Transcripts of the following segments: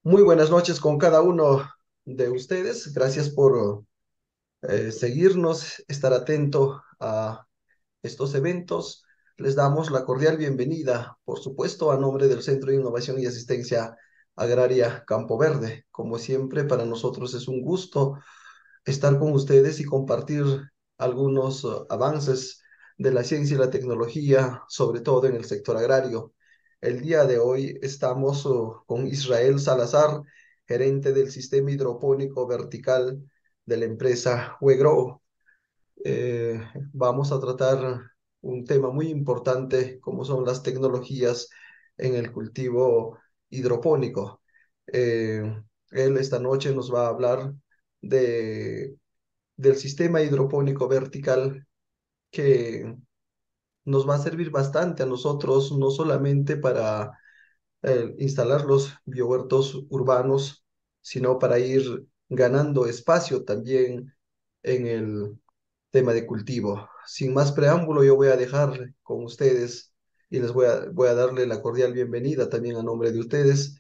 Muy buenas noches con cada uno de ustedes. Gracias por seguirnos, estar atento a estos eventos. Les damos la cordial bienvenida, por supuesto, a nombre del Centro de Innovación y Asistencia Agraria Campo Verde. Como siempre, para nosotros es un gusto estar con ustedes y compartir algunos avances de la ciencia y la tecnología, sobre todo en el sector agrario. El día de hoy estamos con Israel Salazar, gerente del sistema hidropónico vertical de la empresa Wegrow. Eh, Vamos a tratar un tema muy importante como son las tecnologías en el cultivo hidropónico. Eh, Él esta noche nos va a hablar de, del sistema hidropónico vertical que nos va a servir bastante a nosotros, no solamente para instalar los biohuertos urbanos, sino para ir ganando espacio también en el tema de cultivo. Sin más preámbulo, yo voy a dejar con ustedes y voy a darle la cordial bienvenida también a nombre de ustedes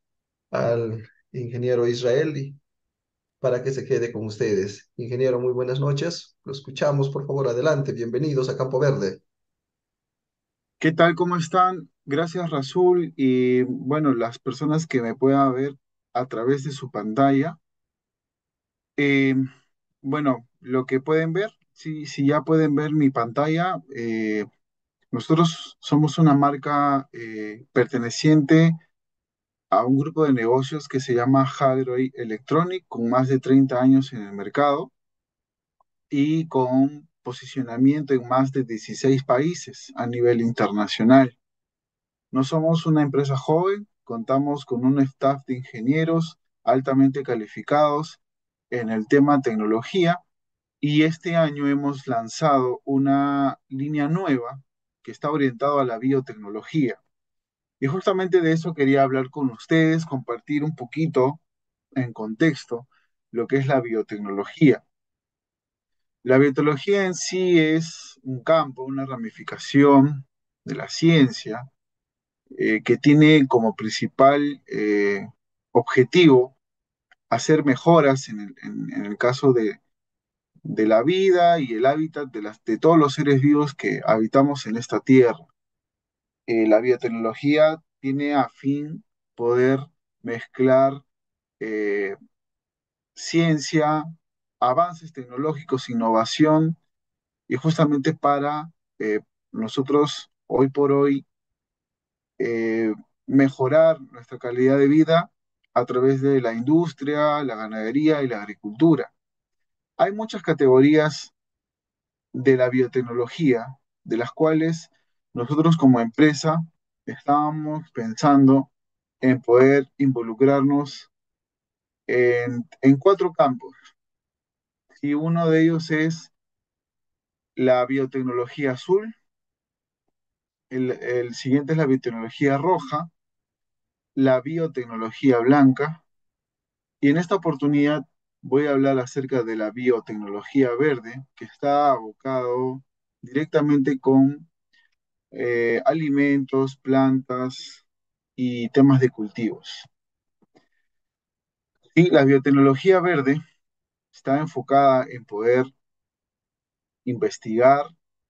al ingeniero Israeli para que se quede con ustedes. Ingeniero, muy buenas noches. Lo escuchamos, por favor, adelante. Bienvenidos a Campo Verde. ¿Qué tal? ¿Cómo están? Gracias, Rasul. Y bueno, las personas que me puedan ver a través de su pantalla. Eh, bueno, lo que pueden ver, si ya pueden ver mi pantalla, nosotros somos una marca perteneciente a un grupo de negocios que se llama Hadroy Electronic, con más de 30 años en el mercado y con posicionamiento en más de 16 países a nivel internacional. No somos una empresa joven, contamos con un staff de ingenieros altamente calificados en el tema tecnología y este año hemos lanzado una línea nueva que está orientada a la biotecnología. Y justamente de eso quería hablar con ustedes, compartir un poquito en contexto lo que es la biotecnología. La biotecnología en sí es un campo, una ramificación de la ciencia que tiene como principal objetivo hacer mejoras en el caso de la vida y el hábitat de todos los seres vivos que habitamos en esta tierra. La biotecnología tiene a fin poder mezclar eh, ciencia, avances tecnológicos, innovación, y justamente para nosotros hoy por hoy eh, mejorar nuestra calidad de vida a través de la industria, la ganadería y la agricultura. Hay muchas categorías de la biotecnología, de las cuales nosotros como empresa estábamos pensando en poder involucrarnos en cuatro campos. Y uno de ellos es la biotecnología azul, el siguiente es la biotecnología roja, la biotecnología blanca. Y en esta oportunidad voy a hablar acerca de la biotecnología verde, que está abocado directamente con alimentos, plantas y temas de cultivos. Y la biotecnología verde está enfocada en poder investigar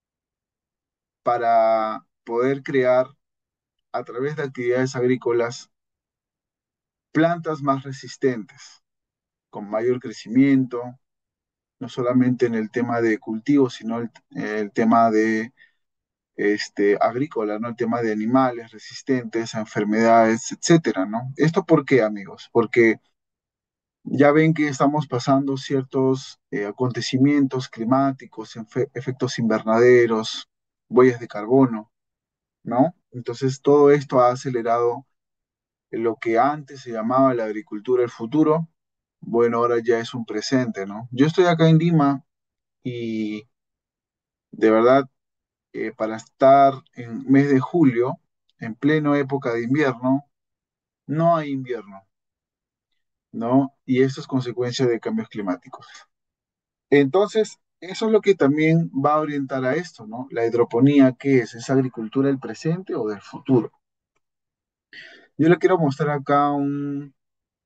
para poder crear a través de actividades agrícolas plantas más resistentes, con mayor crecimiento, no solamente en el tema de cultivos, sino el tema de agrícola, ¿no? El tema de animales resistentes a enfermedades, etcétera, ¿no? ¿Esto por qué, amigos? Porque ya ven que estamos pasando ciertos acontecimientos climáticos, efectos invernaderos, huellas de carbono, ¿no? Entonces, todo esto ha acelerado lo que antes se llamaba la agricultura del futuro. Bueno, ahora ya es un presente, ¿no? Yo estoy acá en Lima y de verdad para estar en mes de julio, en pleno época de invierno, no hay invierno, ¿no? Y esto es consecuencia de cambios climáticos. Entonces, eso es lo que también va a orientar a esto, ¿no? La hidroponía, ¿qué es? ¿Es agricultura del presente o del futuro? Yo le quiero mostrar acá un...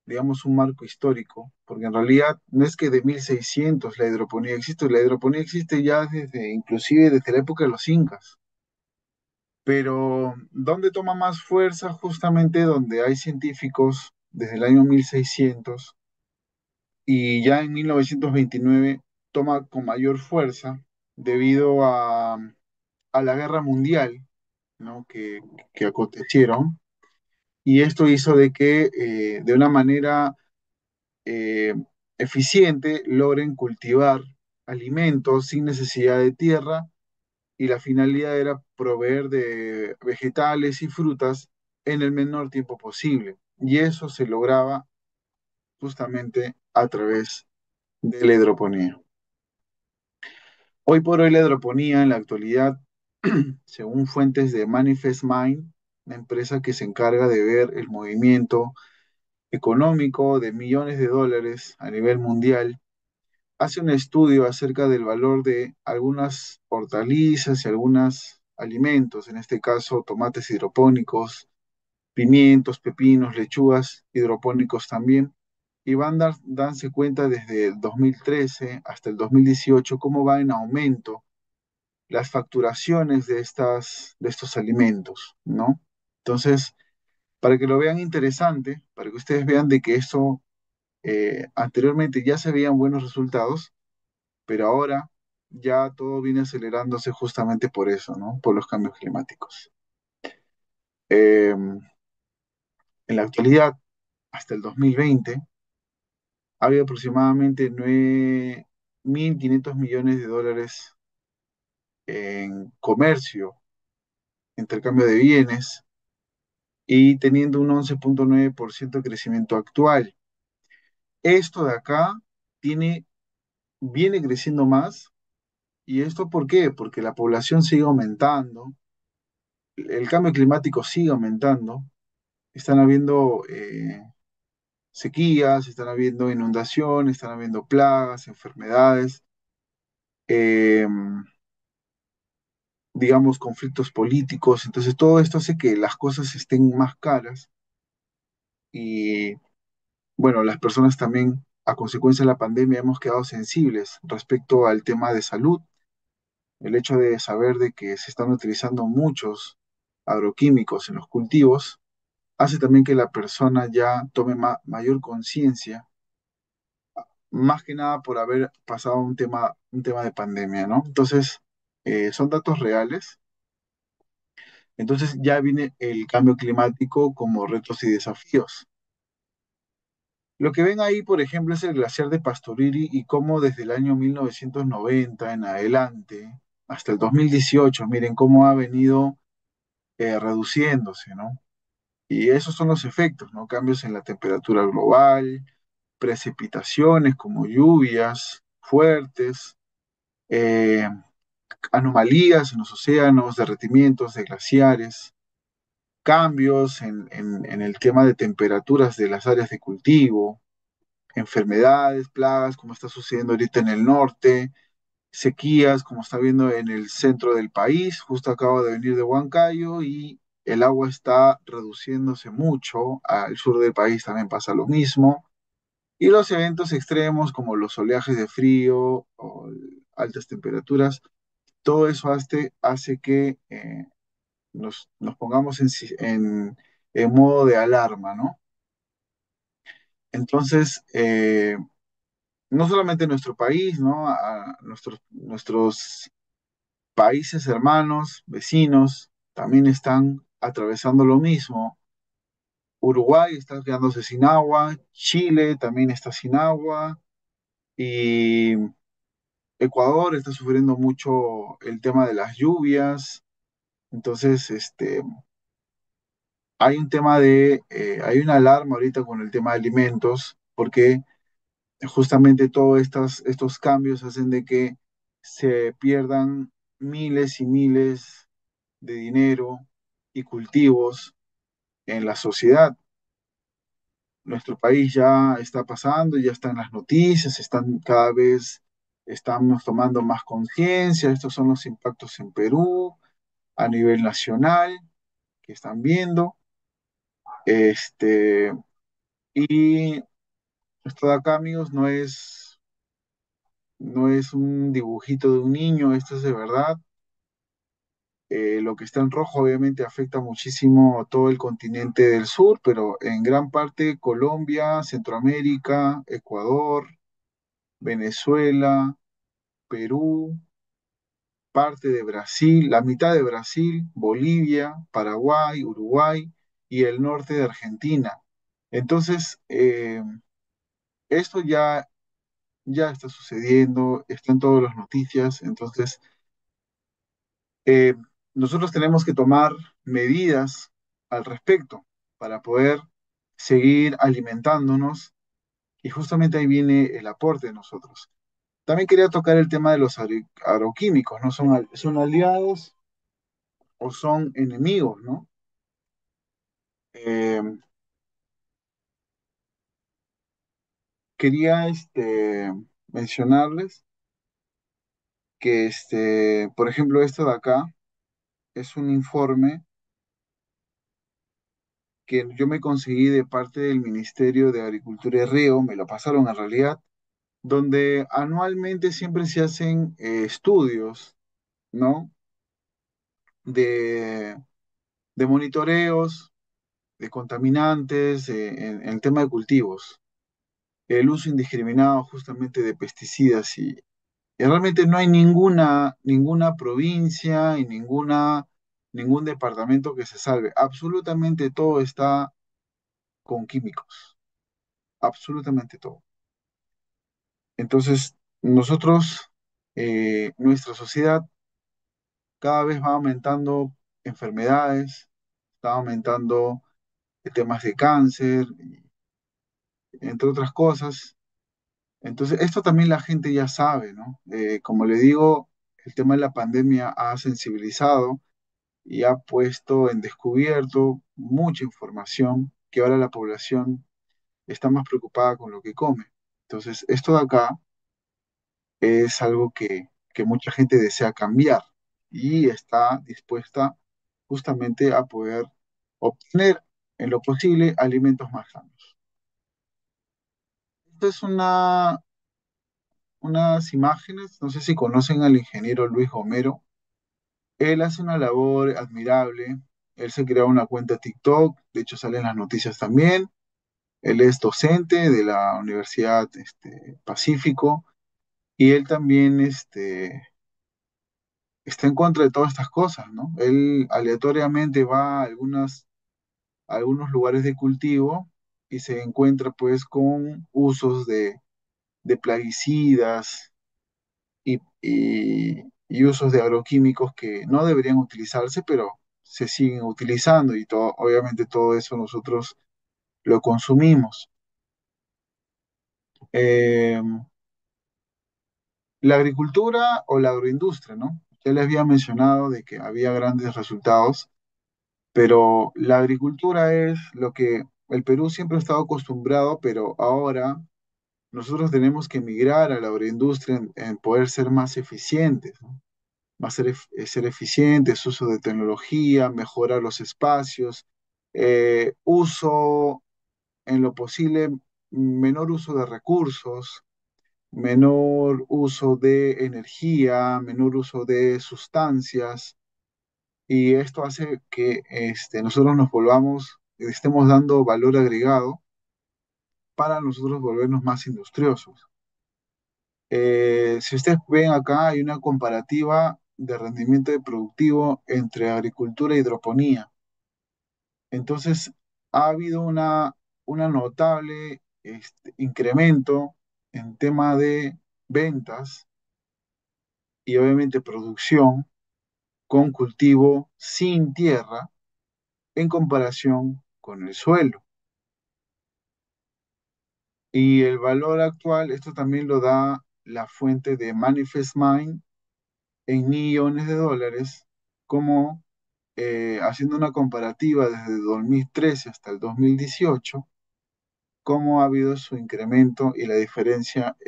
digamos, un marco histórico, porque en realidad no es que de 1600 la hidroponía existe ya desde, inclusive desde la época de los incas, pero ¿dónde toma más fuerza? Justamente donde hay científicos desde el año 1600 y ya en 1929 toma con mayor fuerza debido a la guerra mundial, ¿no? que acontecieron, y esto hizo de que de una manera eh, eficiente logren cultivar alimentos sin necesidad de tierra, y la finalidad era proveer de vegetales y frutas en el menor tiempo posible. Y eso se lograba justamente a través de la hidroponía. Hoy por hoy la hidroponía en la actualidad, según fuentes de Manifest Mind, una empresa que se encarga de ver el movimiento económico de millones de dólares a nivel mundial, hace un estudio acerca del valor de algunas hortalizas y algunos alimentos, en este caso tomates hidropónicos, pimientos, pepinos, lechugas hidropónicos también, y danse cuenta desde el 2013 hasta el 2018 cómo va en aumento las facturaciones de estos alimentos, ¿no? Entonces, para que lo vean interesante, para que ustedes vean de que esto anteriormente ya se veían buenos resultados, pero ahora ya todo viene acelerándose justamente por eso, ¿no? Por los cambios climáticos. Eh, en la actualidad, hasta el 2020, ha habido aproximadamente 9.500 millones de dólares en comercio, intercambio de bienes, y teniendo un 11,9% de crecimiento actual. Esto de acá tiene, viene creciendo más. ¿Y esto por qué? Porque la población sigue aumentando, el cambio climático sigue aumentando, están habiendo sequías, están habiendo inundaciones, están habiendo plagas, enfermedades, eh, digamos, conflictos políticos. Entonces, todo esto hace que las cosas estén más caras y, bueno, las personas también, a consecuencia de la pandemia, hemos quedado sensibles respecto al tema de salud. El hecho de saber de que se están utilizando muchos agroquímicos en los cultivos hace también que la persona ya tome mayor conciencia, más que nada por haber pasado un tema de pandemia, ¿no? Entonces, son datos reales. Entonces ya viene el cambio climático como retos y desafíos. Lo que ven ahí, por ejemplo, es el glaciar de Pastoriri y cómo desde el año 1990 en adelante, hasta el 2018, miren cómo ha venido reduciéndose, ¿no? Y esos son los efectos, ¿no? Cambios en la temperatura global, precipitaciones como lluvias fuertes, eh, anomalías en los océanos, derretimientos de glaciares, cambios en el tema de temperaturas de las áreas de cultivo, enfermedades, plagas, como está sucediendo ahorita en el norte, sequías, como está viendo en el centro del país. Justo acabo de venir de Huancayo y el agua está reduciéndose mucho. Al sur del país también pasa lo mismo. Y los eventos extremos como los oleajes de frío o altas temperaturas, todo eso hace que nos pongamos en modo de alarma, ¿no? Entonces, no solamente nuestro país, ¿no? Nuestros países hermanos, vecinos, también están atravesando lo mismo. Uruguay está quedándose sin agua, Chile también está sin agua y Ecuador está sufriendo mucho el tema de las lluvias. Entonces, hay una alarma ahorita con el tema de alimentos, porque justamente todos estos cambios hacen de que se pierdan miles y miles de dinero y cultivos en la sociedad. Nuestro país ya está pasando, ya está en las noticias, cada vez estamos tomando más conciencia. Estos son los impactos en Perú, a nivel nacional, que están viendo. Este, Y esto de acá, amigos, no es un dibujito de un niño, esto es de verdad. Lo que está en rojo obviamente afecta muchísimo a todo el continente del sur, pero en gran parte Colombia, Centroamérica, Ecuador, Venezuela, Perú, parte de Brasil, la mitad de Brasil, Bolivia, Paraguay, Uruguay y el norte de Argentina. Entonces, esto ya está sucediendo, está en todas las noticias, entonces eh, nosotros tenemos que tomar medidas al respecto para poder seguir alimentándonos y justamente ahí viene el aporte de nosotros. También quería tocar el tema de los agroquímicos, ¿no? ¿Son aliados o son enemigos, ¿no? Eh, Quería mencionarles que, por ejemplo, esto de acá es un informe que yo me conseguí de parte del Ministerio de Agricultura y Riego, me lo pasaron en realidad, donde anualmente siempre se hacen estudios, ¿no? De, de monitoreos, de contaminantes, en el tema de cultivos, el uso indiscriminado justamente de pesticidas y realmente no hay ninguna provincia y ningún departamento que se salve. Absolutamente todo está con químicos, absolutamente todo. Entonces, nosotros, nuestra sociedad cada vez va aumentando enfermedades, está aumentando temas de cáncer, entre otras cosas. Entonces, esto también la gente ya sabe, ¿no? Como le digo, el tema de la pandemia ha sensibilizado y ha puesto en descubierto mucha información que ahora la población está más preocupada con lo que come. Entonces, esto de acá es algo que mucha gente desea cambiar y está dispuesta justamente a poder obtener en lo posible alimentos más sanos. Esta es unas imágenes, no sé si conocen al ingeniero Luis Homero. Él hace una labor admirable. Él se creó una cuenta TikTok, de hecho salen las noticias también. Él es docente de la Universidad Pacífico y él también está en contra de todas estas cosas, ¿no? Él aleatoriamente va a algunos lugares de cultivo y se encuentra pues con usos de plaguicidas y usos de agroquímicos que no deberían utilizarse, pero se siguen utilizando y todo, obviamente todo eso nosotros lo consumimos. Eh, la agricultura o la agroindustria, ¿no? Ya les había mencionado de que había grandes resultados, pero la agricultura es lo que el Perú siempre ha estado acostumbrado, pero ahora nosotros tenemos que migrar a la agroindustria en poder ser más eficientes, ¿no? Ser eficientes, uso de tecnología, mejorar los espacios, uso en lo posible, menor uso de recursos, menor uso de energía, menor uso de sustancias, y esto hace que nosotros nos volvamos, estemos dando valor agregado para nosotros volvernos más industriosos. Si ustedes ven acá, hay una comparativa de rendimiento productivo entre agricultura y hidroponía. Entonces, ha habido una notable incremento en tema de ventas y obviamente producción con cultivo sin tierra en comparación con el suelo. Y el valor actual, esto también lo da la fuente de Manifest Mind en millones de dólares, como haciendo una comparativa desde 2013 hasta el 2018, cómo ha habido su incremento y la diferencia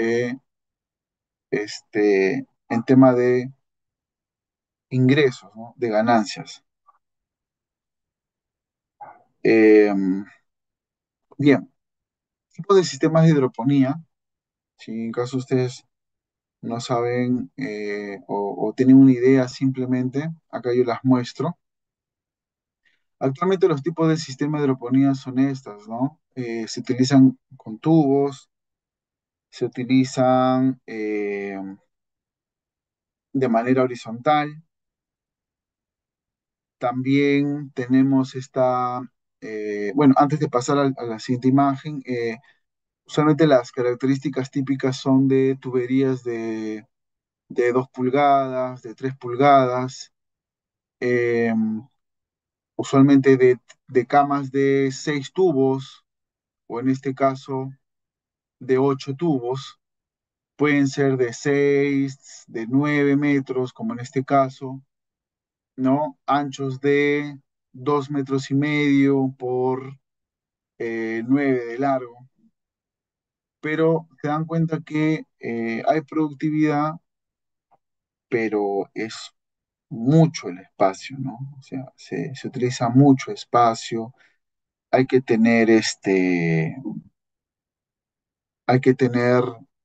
en tema de ingresos, ¿no? De ganancias. Eh, Bien, tipos de sistemas de hidroponía, si en caso ustedes no saben o tienen una idea simplemente, acá yo las muestro. Actualmente los tipos de sistema de hidroponía son estas, ¿no? Se utilizan con tubos, se utilizan de manera horizontal. También tenemos bueno, antes de pasar a la siguiente imagen, usualmente las características típicas son de tuberías de 2 pulgadas, de 3 pulgadas, eh, usualmente de camas de 6 tubos, o en este caso de 8 tubos. Pueden ser de 6, de 9 metros, como en este caso, ¿no? Anchos de 2 metros y medio por 9 de largo. Pero se dan cuenta que hay productividad, pero es mucho el espacio, ¿no? O sea, se utiliza mucho espacio. Hay que tener hay que tener,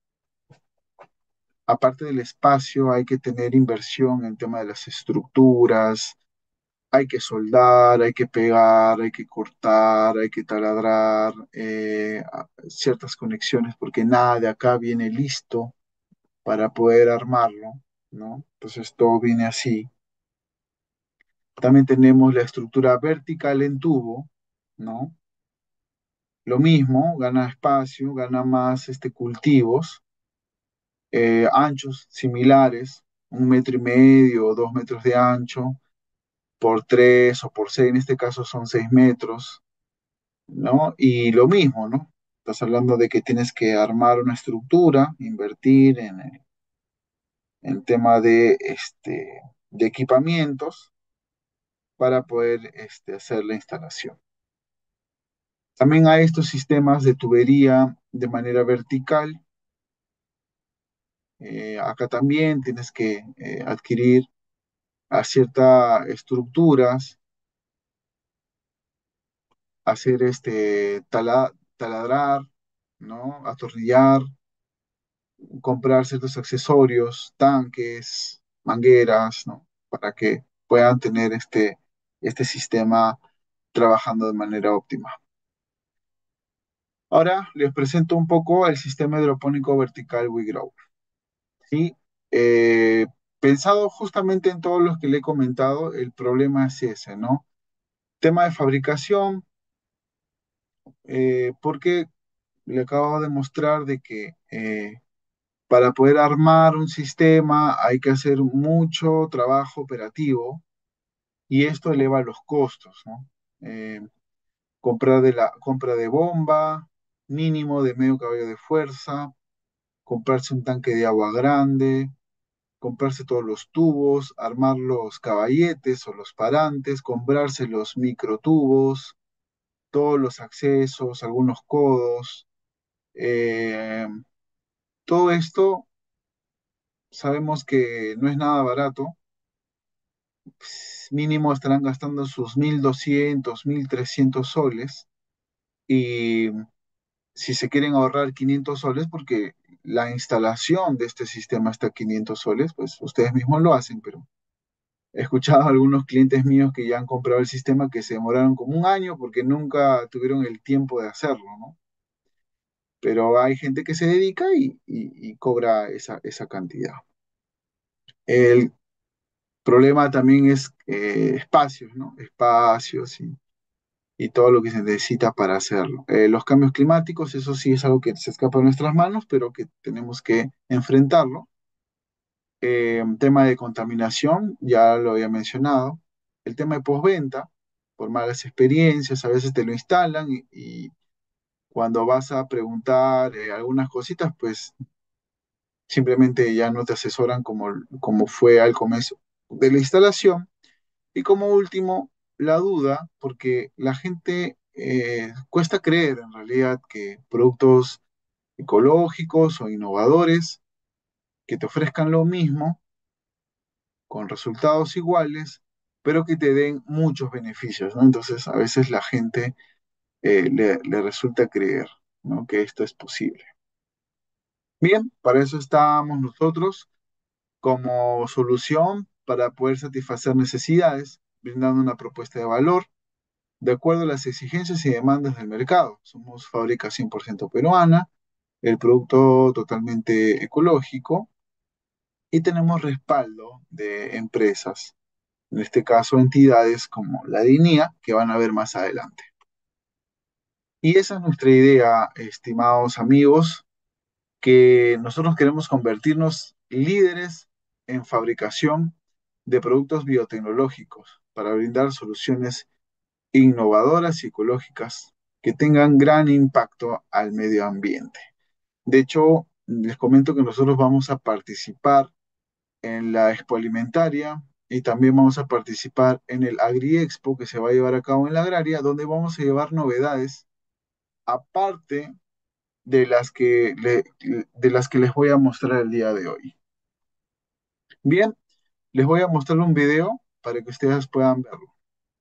aparte del espacio, hay que tener inversión en tema de las estructuras. Hay que soldar, hay que pegar, hay que cortar, hay que taladrar ciertas conexiones, porque nada de acá viene listo para poder armarlo, ¿no? Entonces todo viene así. También tenemos la estructura vertical en tubo, ¿no? Lo mismo, gana espacio, gana más cultivos, anchos similares, 1 metro y medio o 2 metros de ancho, por 3 o por 6, en este caso son 6 metros, ¿no? Y lo mismo, ¿no? Estás hablando de que tienes que armar una estructura, invertir en tema de equipamientos para poder hacer la instalación. También hay estos sistemas de tubería de manera vertical. Acá también tienes que adquirir a ciertas estructuras, hacer taladrar, ¿no? Atornillar, comprar ciertos accesorios, tanques, mangueras, ¿no? Para que puedan tener este sistema trabajando de manera óptima. Ahora les presento un poco el sistema hidropónico vertical WeGrow. ¿Sí? Eh, Pensado justamente en todos los que le he comentado, el problema es ese, ¿no? Tema de fabricación, porque le acabo de mostrar de que para poder armar un sistema hay que hacer mucho trabajo operativo y esto eleva los costos, ¿no? Compra de bomba, mínimo de medio caballo de fuerza, comprarse un tanque de agua grande, comprarse todos los tubos, armar los caballetes o los parantes, comprarse los microtubos, todos los accesos, algunos codos. eh, Todo esto sabemos que no es nada barato. Mínimo estarán gastando sus 1.200, 1.300 soles. Y si se quieren ahorrar 500 soles, porque la instalación de este sistema está a 500 soles, pues ustedes mismos lo hacen, pero he escuchado a algunos clientes míos que ya han comprado el sistema que se demoraron como un año porque nunca tuvieron el tiempo de hacerlo, ¿no? Pero hay gente que se dedica y cobra esa cantidad. El problema también es espacios, ¿no? Espacios y todo lo que se necesita para hacerlo. Los cambios climáticos, eso sí es algo que se escapa de nuestras manos, pero que tenemos que enfrentarlo. Tema de contaminación, ya lo había mencionado. El tema de postventa, por malas experiencias, a veces te lo instalan y cuando vas a preguntar algunas cositas, pues simplemente ya no te asesoran como fue al comienzo de la instalación. Y como último, la duda, porque la gente cuesta creer en realidad que productos ecológicos o innovadores que te ofrezcan lo mismo, con resultados iguales, pero que te den muchos beneficios, ¿no? Entonces, a veces la gente le resulta creer. ¿no? Que esto es posible. Bien, para eso estamos nosotros como solución para poder satisfacer necesidades, brindando una propuesta de valor de acuerdo a las exigencias y demandas del mercado. Somos fábrica 100% peruana, el producto totalmente ecológico y tenemos respaldo de empresas, en este caso entidades como la DINIA, que van a ver más adelante. Y esa es nuestra idea, estimados amigos, que nosotros queremos convertirnos líderes en fabricación de productos biotecnológicos para brindar soluciones innovadoras y ecológicas que tengan gran impacto al medio ambiente. De hecho, les comento que nosotros vamos a participar en la Expo Alimentaria y también vamos a participar en el AgriExpo que se va a llevar a cabo en la Agraria, donde vamos a llevar novedades aparte de las que les voy a mostrar el día de hoy. Bien, les voy a mostrar un video para que ustedes puedan verlo.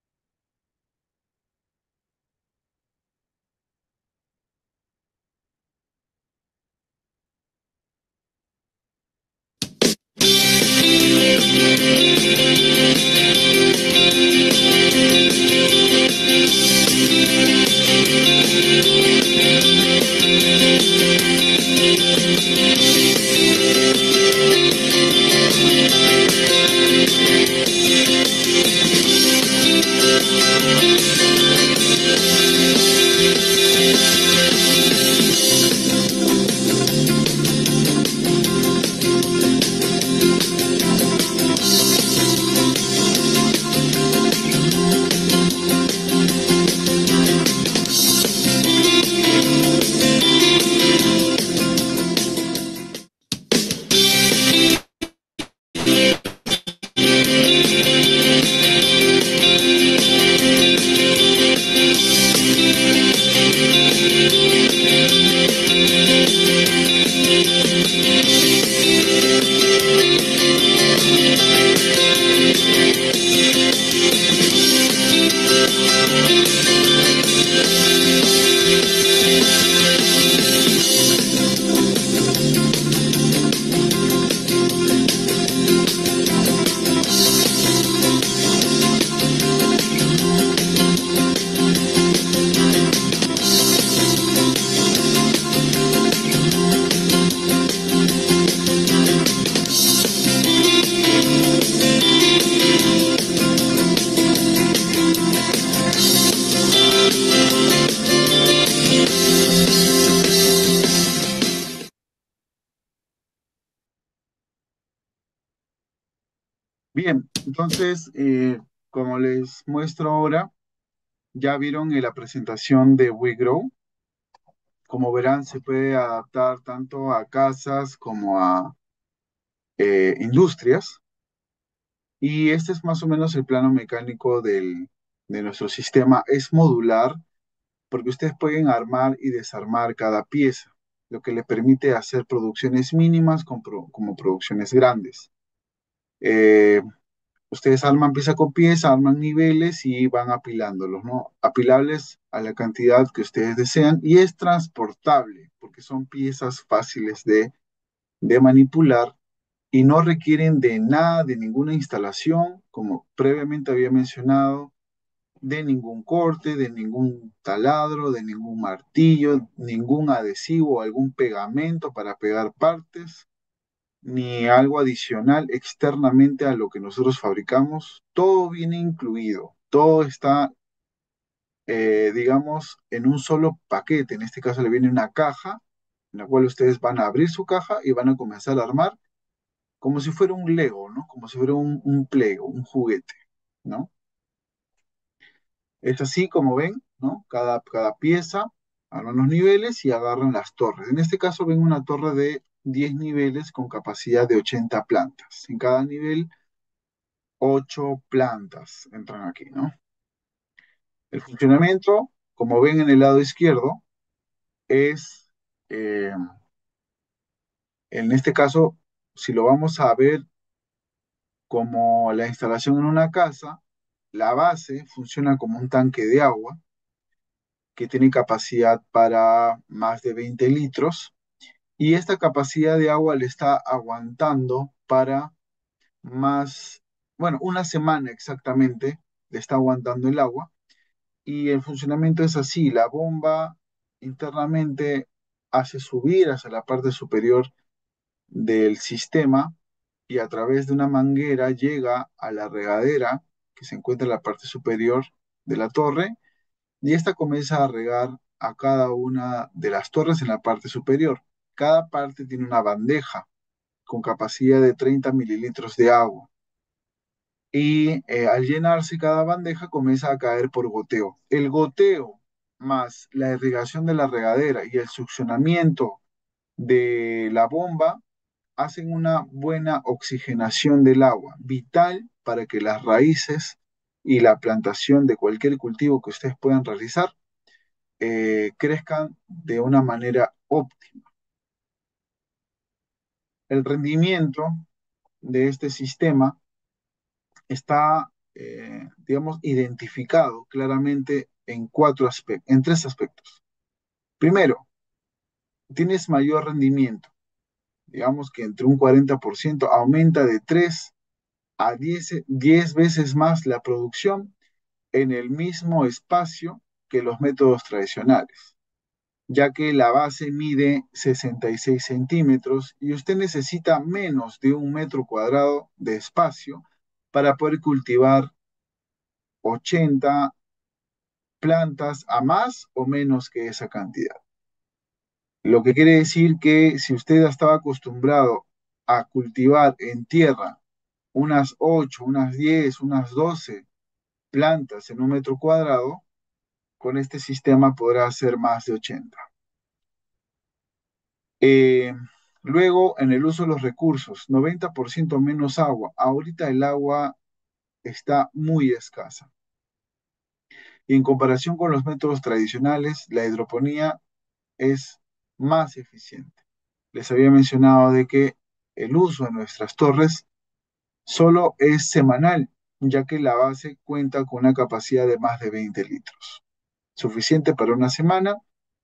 Bien, entonces, como les muestro ahora, ya vieron la presentación de WeGrow. Como verán, se puede adaptar tanto a casas como a industrias. Y este es más o menos el plano mecánico de nuestro sistema. Es modular porque ustedes pueden armar y desarmar cada pieza, lo que le permite hacer producciones mínimas como producciones grandes. Eh, Ustedes arman pieza con pieza, arman niveles y van apilándolos, ¿no? Apilables a la cantidad que ustedes desean y es transportable porque son piezas fáciles de manipular y no requieren de nada, de ninguna instalación, como previamente había mencionado, de ningún corte, de ningún taladro, de ningún martillo, ningún adhesivo o algún pegamento para pegar partes, ni algo adicional externamente a lo que nosotros fabricamos. Todo viene incluido, todo está, digamos, en un solo paquete. En este caso le viene una caja, en la cual ustedes van a abrir su caja y van a comenzar a armar como si fuera un Lego, ¿no? Como si fuera un Plego, un juguete, ¿no? Es así como ven, ¿no? Cada pieza arman los niveles y agarran las torres. En este caso ven una torre de 10 niveles con capacidad de 80 plantas. En cada nivel, 8 plantas entran aquí, ¿no? El funcionamiento, como ven en el lado izquierdo, es, eh, en este caso, si lo vamos a ver como la instalación en una casa, la base funciona como un tanque de agua que tiene capacidad para más de 20 litros y esta capacidad de agua le está aguantando para más, bueno, una semana exactamente le está aguantando el agua y el funcionamiento es así, la bomba internamente hace subir hacia la parte superior del sistema y a través de una manguera llega a la regadera que se encuentra en la parte superior de la torre y esta comienza a regar a cada una de las torres en la parte superior. Cada parte tiene una bandeja con capacidad de 30 mililitros de agua y al llenarse cada bandeja comienza a caer por goteo. El goteo más la irrigación de la regadera y el succionamiento de la bomba hacen una buena oxigenación del agua, vital para que las raíces y la plantación de cualquier cultivo que ustedes puedan realizar crezcan de una manera óptima. El rendimiento de este sistema está, digamos, identificado claramente en en tres aspectos. Primero, tienes mayor rendimiento, digamos que entre un 40% aumenta de 3 a 10 veces más la producción en el mismo espacio que los métodos tradicionales, ya que la base mide 66 centímetros y usted necesita menos de 1 metro cuadrado de espacio para poder cultivar 80 plantas a más o menos que esa cantidad. Lo que quiere decir que si usted estaba acostumbrado a cultivar en tierra unas 8, unas 10, unas 12 plantas en 1 metro cuadrado, con este sistema podrá hacer más de 80. Eh, Luego, en el uso de los recursos, 90% menos agua. Ahorita el agua está muy escasa. Y en comparación con los métodos tradicionales, la hidroponía es más eficiente. Les había mencionado de que el uso de nuestras torres solo es semanal, ya que la base cuenta con una capacidad de más de 20 litros, suficiente para una semana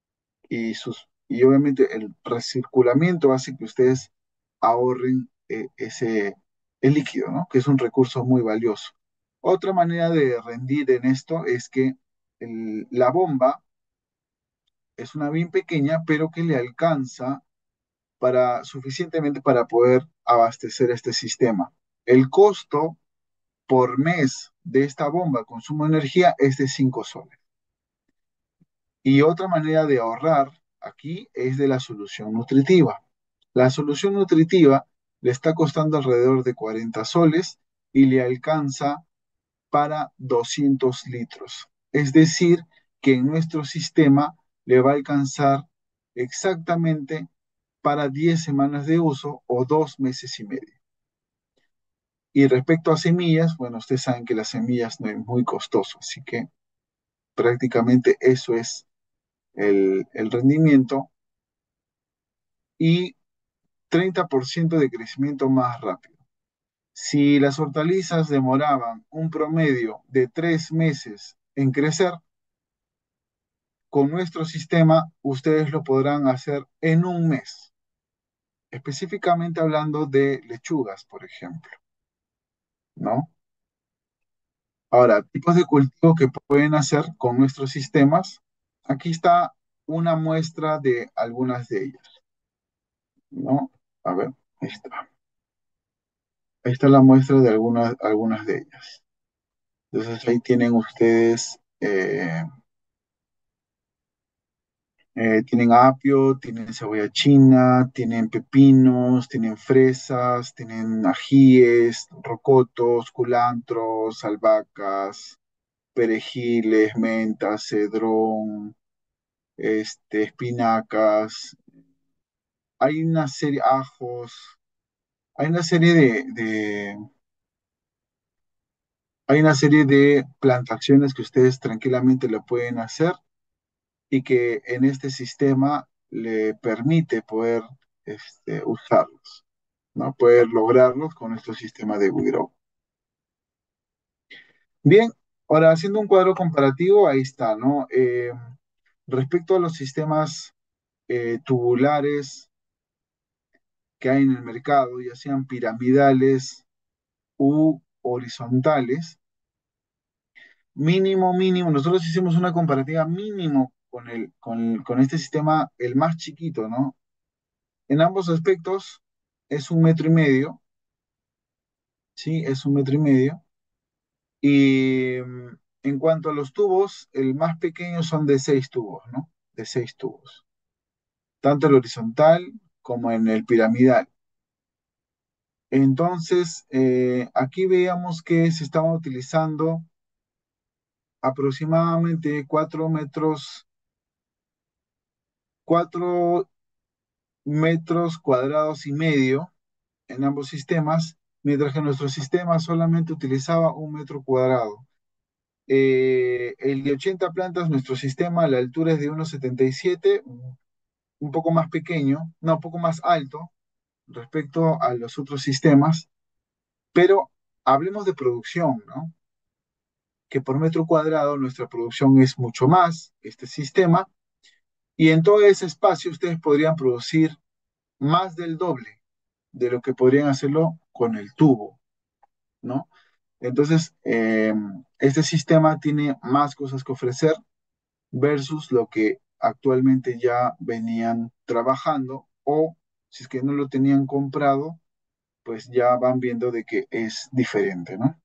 y obviamente el recirculamiento hace que ustedes ahorren el líquido, ¿no? Que es un recurso muy valioso. Otra manera de rendir en esto es que la bomba es una bien pequeña, pero que le alcanza suficientemente para poder abastecer este sistema. El costo por mes de esta bomba consumo de energía es de 5 soles. Y otra manera de ahorrar aquí es de la solución nutritiva. La solución nutritiva le está costando alrededor de 40 soles y le alcanza para 200 litros. Es decir, que en nuestro sistema le va a alcanzar exactamente para 10 semanas de uso o 2 meses y medio. Y respecto a semillas, bueno, ustedes saben que las semillas no es muy costoso, así que prácticamente eso es el rendimiento y 30% de crecimiento más rápido. Si las hortalizas demoraban un promedio de 3 meses en crecer, con nuestro sistema ustedes lo podrán hacer en un mes, específicamente hablando de lechugas, por ejemplo, ¿no? Ahora, tipos de cultivo que pueden hacer con nuestros sistemas. Aquí está una muestra de algunas de ellas, ¿no? A ver, ahí está. Ahí está la muestra de algunas de ellas. Entonces ahí tienen ustedes, tienen apio, tienen cebolla china, tienen pepinos, tienen fresas, tienen ajíes, rocotos, culantros, albahacas, perejiles, mentas, cedrón, espinacas. Hay una serie, ajos, hay una serie hay una serie de plantaciones que ustedes tranquilamente lo pueden hacer y que en este sistema le permite poder usarlos, ¿no? Poder lograrlos con nuestro sistema de WeGrow. Bien, ahora haciendo un cuadro comparativo, ahí está, ¿no? Respecto a los sistemas tubulares que hay en el mercado, ya sean piramidales u horizontales, mínimo, nosotros hicimos una comparativa mínimo con este sistema, el más chiquito, ¿no? En ambos aspectos es 1,5 metros, ¿sí? Es 1,5 metros. Y en cuanto a los tubos, el más pequeño son de 6 tubos, ¿no? De 6 tubos, tanto el horizontal como en el piramidal. Entonces, aquí veíamos que se estaban utilizando aproximadamente 4 metros cuadrados y medio en ambos sistemas, mientras que nuestro sistema solamente utilizaba 1 metro cuadrado. El de 80 plantas, nuestro sistema, la altura es de 1,77, un poco más pequeño, no, un poco más alto respecto a los otros sistemas, pero hablemos de producción, ¿no? Que por metro cuadrado nuestra producción es mucho más que este sistema, y en todo ese espacio ustedes podrían producir más del doble de lo que podrían hacerlo con el tubo, ¿no? Entonces, este sistema tiene más cosas que ofrecer versus lo que actualmente ya venían trabajando, o si es que no lo tenían comprado, pues ya van viendo de que es diferente, ¿no?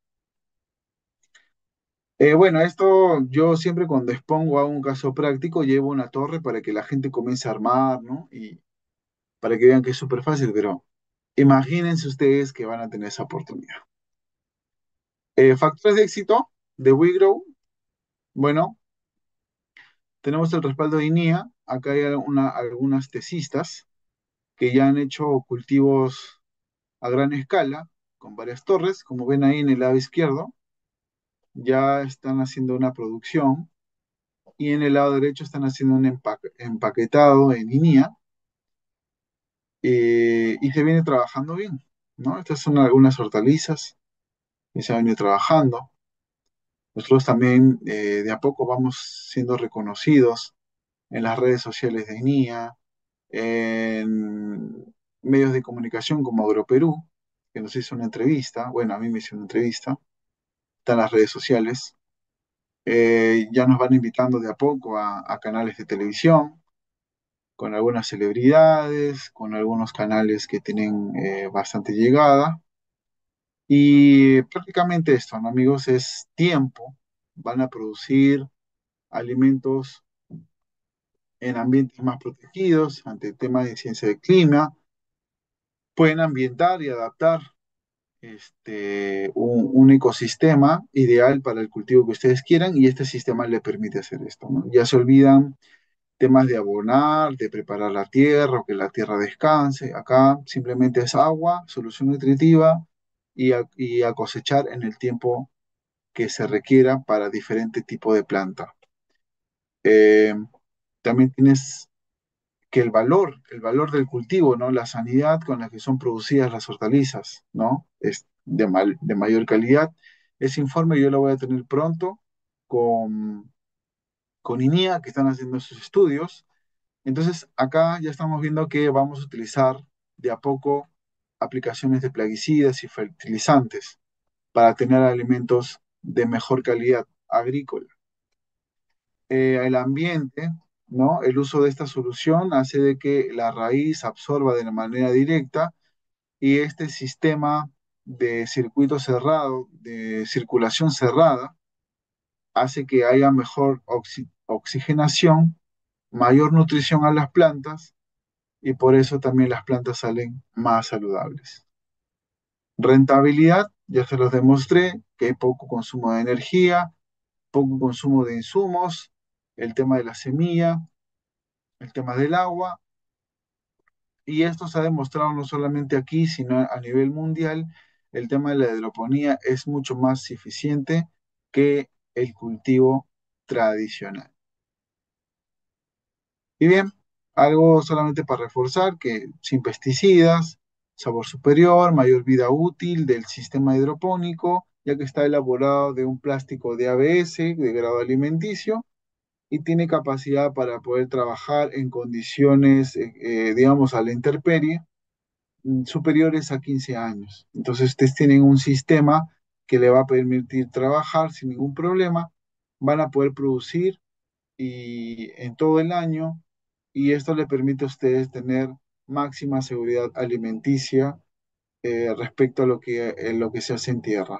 Bueno, esto yo siempre cuando expongo a un caso práctico llevo una torre para que la gente comience a armar, ¿no? Y para que vean que es súper fácil, pero imagínense ustedes que van a tener esa oportunidad. Factores de éxito de WeGrow. Bueno, tenemos el respaldo de INEA. Acá hay algunas tesistas que ya han hecho cultivos a gran escala con varias torres. Como ven ahí en el lado izquierdo, ya están haciendo una producción, y en el lado derecho están haciendo un empaquetado en INEA, y se viene trabajando bien, ¿no? Estas son algunas hortalizas que se han venido trabajando. Nosotros también de a poco vamos siendo reconocidos en las redes sociales de INEA, en medios de comunicación como Agroperú, que nos hizo una entrevista. Bueno, a mí me hizo una entrevista, está en las redes sociales. Ya nos van invitando de a poco a canales de televisión, con algunas celebridades, con algunos canales que tienen bastante llegada. Y prácticamente esto, ¿no, amigos? Es tiempo. Van a producir alimentos en ambientes más protegidos ante el tema de ciencia del clima. Pueden ambientar y adaptar un ecosistema ideal para el cultivo que ustedes quieran, y este sistema le permite hacer esto, ¿no? Ya se olvidan temas de abonar, de preparar la tierra o que la tierra descanse. Acá simplemente es agua, solución nutritiva, y a cosechar en el tiempo que se requiera para diferente tipo de planta. Eh, También tienes que el valor del cultivo, ¿no? La sanidad con la que son producidas las hortalizas, ¿no? Es de mayor calidad. Ese informe yo lo voy a tener pronto con, con INIA, que están haciendo sus estudios. Entonces, acá ya estamos viendo que vamos a utilizar de a poco aplicaciones de plaguicidas y fertilizantes para tener alimentos de mejor calidad agrícola. El ambiente, ¿no? El uso de esta solución hace de que la raíz absorba de la manera directa, y este sistema de circuito cerrado, de circulación cerrada, hace que haya mejor oxigenación, mayor nutrición a las plantas, y por eso también las plantas salen más saludables. Rentabilidad, ya se los demostré, que hay poco consumo de energía, poco consumo de insumos, el tema de la semilla, el tema del agua, y esto se ha demostrado no solamente aquí, sino a nivel mundial. El tema de la hidroponía es mucho más eficiente que el cultivo tradicional. Y bien, algo solamente para reforzar que sin pesticidas, sabor superior, mayor vida útil del sistema hidropónico, ya que está elaborado de un plástico de ABS, de grado alimenticio, y tiene capacidad para poder trabajar en condiciones, digamos, a la intemperie, superiores a 15 años. Entonces, ustedes tienen un sistema que le va a permitir trabajar sin ningún problema, van a poder producir y en todo el año, y esto le permite a ustedes tener máxima seguridad alimenticia respecto a lo que se hace en tierra.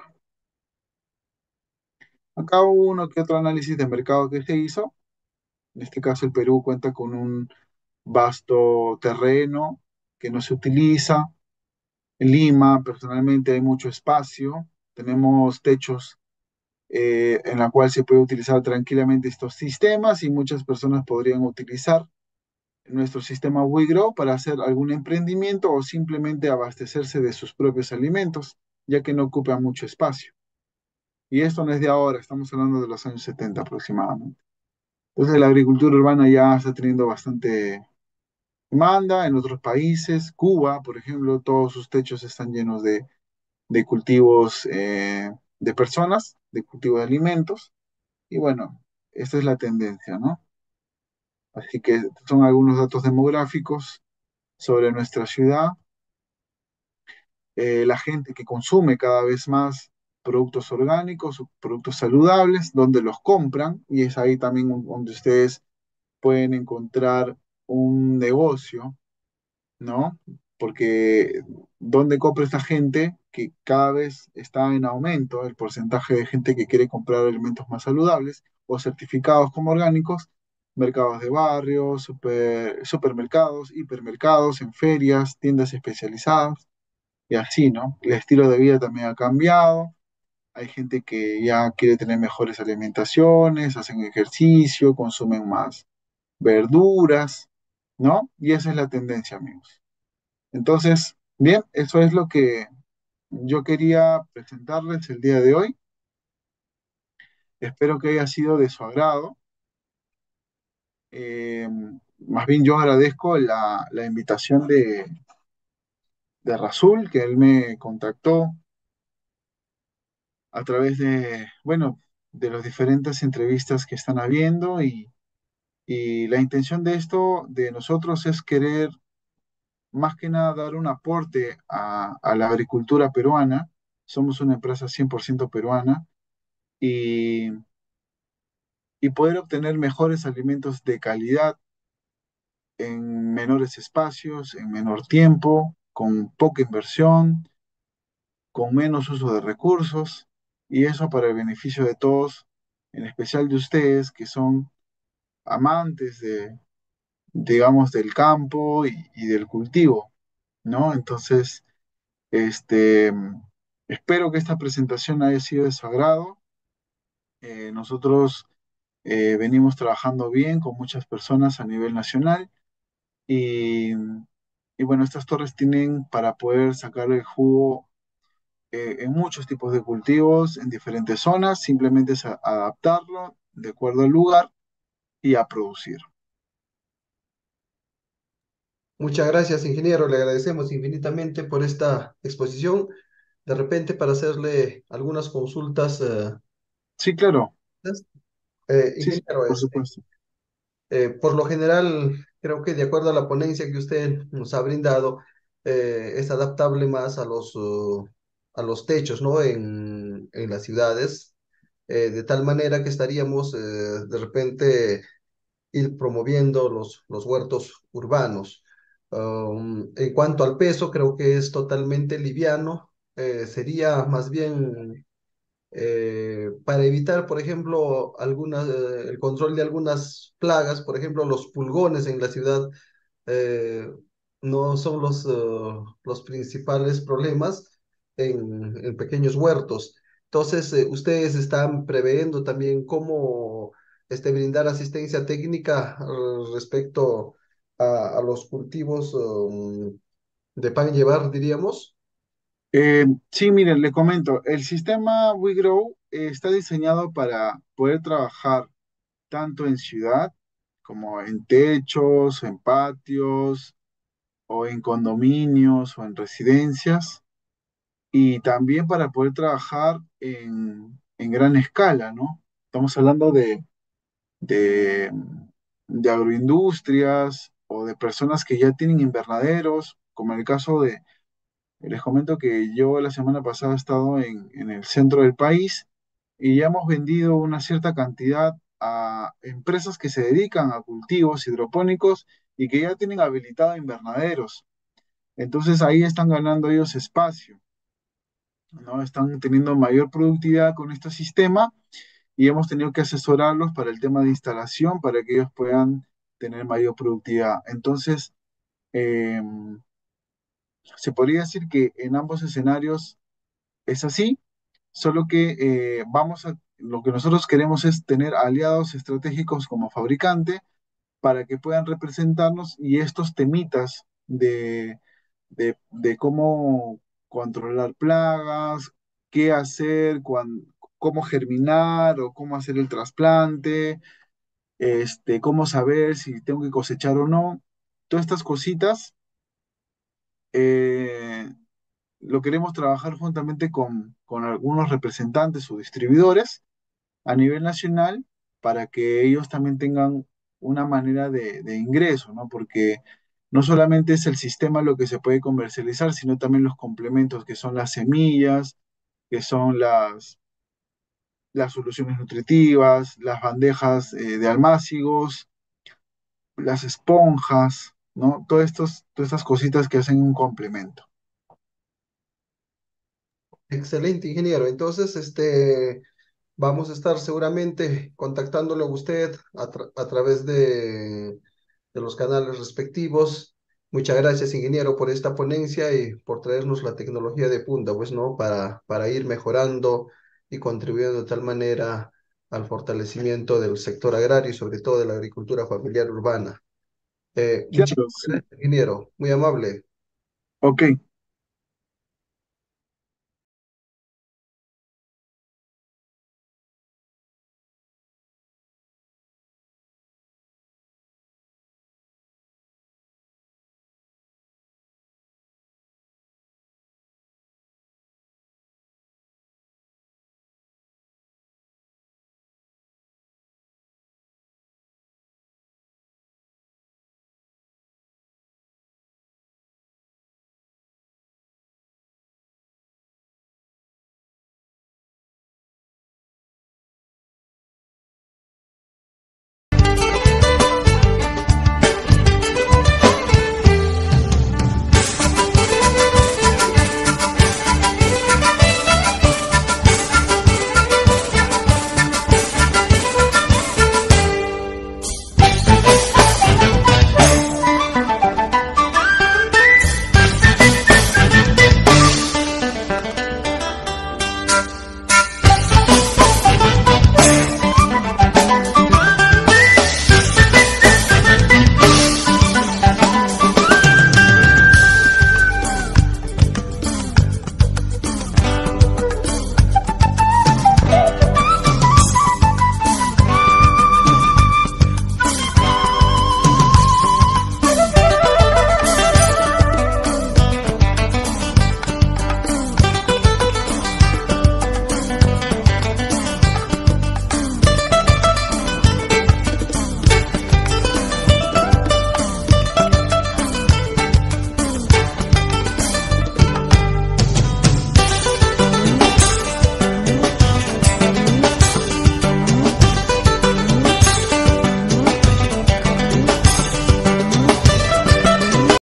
Acá hubo uno que otro análisis de mercado que se hizo. En este caso, el Perú cuenta con un vasto terreno que no se utiliza. En Lima, personalmente, hay mucho espacio. Tenemos techos en la cual se puede utilizar tranquilamente estos sistemas y muchas personas podrían utilizar nuestro sistema WeGrow para hacer algún emprendimiento o simplemente abastecerse de sus propios alimentos, ya que no ocupa mucho espacio. Y esto no es de ahora, estamos hablando de los años 70 aproximadamente. Entonces la agricultura urbana ya está teniendo bastante demanda en otros países. Cuba, por ejemplo, todos sus techos están llenos de cultivos de personas, de cultivo de alimentos. Y bueno, esta es la tendencia, ¿no? Así que son algunos datos demográficos sobre nuestra ciudad. La gente que consume cada vez más productos orgánicos, productos saludables, donde los compran, y es ahí también donde ustedes pueden encontrar un negocio, ¿no? Porque ¿dónde compra esta gente que cada vez está en aumento el porcentaje de gente que quiere comprar alimentos más saludables o certificados como orgánicos? Mercados de barrio, supermercados, hipermercados, en ferias, tiendas especializadas y así, ¿no? El estilo de vida también ha cambiado. Hay gente que ya quiere tener mejores alimentaciones, hacen ejercicio, consumen más verduras, ¿no? Y esa es la tendencia, amigos. Entonces, bien, eso es lo que yo quería presentarles el día de hoy. Espero que haya sido de su agrado. Eh, Más bien yo agradezco la invitación de Rasul, que él me contactó a través de, bueno, de las diferentes entrevistas que están habiendo y la intención de esto, de nosotros, es querer más que nada dar un aporte a la agricultura peruana. Somos una empresa 100% peruana y, y poder obtener mejores alimentos de calidad en menores espacios, en menor tiempo, con poca inversión, con menos uso de recursos, y eso para el beneficio de todos, en especial de ustedes que son amantes de, digamos, del campo y del cultivo, ¿no? Entonces, este, espero que esta presentación haya sido de su agrado. Nosotros venimos trabajando bien con muchas personas a nivel nacional y, y bueno, estas torres tienen para poder sacar el jugo en muchos tipos de cultivos, en diferentes zonas, simplemente es adaptarlo de acuerdo al lugar y a producir. Muchas gracias, ingeniero. Le agradecemos infinitamente por esta exposición. De repente, para hacerle algunas consultas, Sí, claro, sí, sí, ingeniero, por supuesto. por lo general, creo que de acuerdo a la ponencia que usted nos ha brindado, es adaptable más a los techos, ¿no? En las ciudades, de tal manera que estaríamos de repente ir promoviendo los huertos urbanos. En cuanto al peso, creo que es totalmente liviano. Sería más bien para evitar, por ejemplo, el control de algunas plagas, por ejemplo, los pulgones en la ciudad eh, no son los principales problemas en pequeños huertos. Entonces, ustedes están previendo también cómo brindar asistencia técnica respecto a los cultivos de pan y llevar, diríamos. Sí, miren, le comento, el sistema WeGrow está diseñado para poder trabajar tanto en ciudad como en techos, en patios o en condominios o en residencias y también para poder trabajar en gran escala, ¿no? Estamos hablando de, de agroindustrias o de personas que ya tienen invernaderos, como en el caso de, les comento que yo la semana pasada he estado en el centro del país y ya hemos vendido una cierta cantidad a empresas que se dedican a cultivos hidropónicos y que ya tienen habilitado invernaderos. Entonces ahí están ganando ellos espacio, ¿no? Están teniendo mayor productividad con este sistema y hemos tenido que asesorarlos para el tema de instalación para que ellos puedan tener mayor productividad. Entonces, eh, se podría decir que en ambos escenarios es así, solo que lo que nosotros queremos es tener aliados estratégicos como fabricante para que puedan representarnos y estos temitas de cómo controlar plagas, qué hacer, cómo germinar o cómo hacer el trasplante, cómo saber si tengo que cosechar o no. Todas estas cositas eh, lo queremos trabajar juntamente con algunos representantes o distribuidores a nivel nacional para que ellos también tengan una manera de ingreso, ¿no? Porque no solamente es el sistema lo que se puede comercializar, sino también los complementos que son las semillas, que son las soluciones nutritivas, las bandejas de almácigos, las esponjas, ¿no? Todas estas cositas que hacen un complemento. Excelente, ingeniero. Entonces, vamos a estar seguramente contactándolo a usted a través de los canales respectivos. Muchas gracias, ingeniero, por esta ponencia y por traernos la tecnología de punta, pues, ¿no? Para ir mejorando y contribuyendo de tal manera al fortalecimiento del sector agrario y sobre todo de la agricultura familiar urbana. Cierto, Muchísimas sí. gracias, ingeniero. Muy amable. Ok,